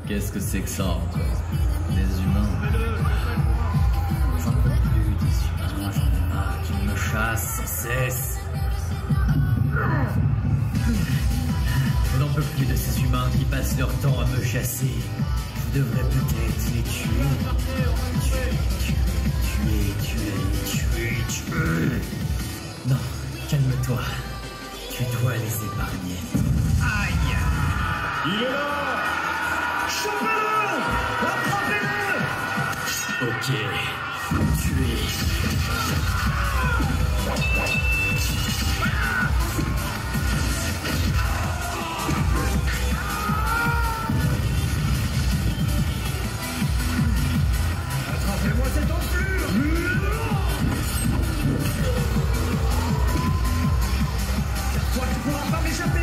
Qu'est-ce que c'est que ça encore? Des humains. J'en peux plus des humains, j'en ai marre qu'ils me chassent sans cesse. Je n'en peux plus de ces humains qui passent leur temps à me chasser. Je devrais peut-être les tuer. Tuer. Non, calme-toi. Tu dois les épargner. Aïe! Il est là! Chopez-le! Attrapez-le! Ok. Tuer. Attrapez-moi cette enflure! Toi, tu pourras pas m'échapper!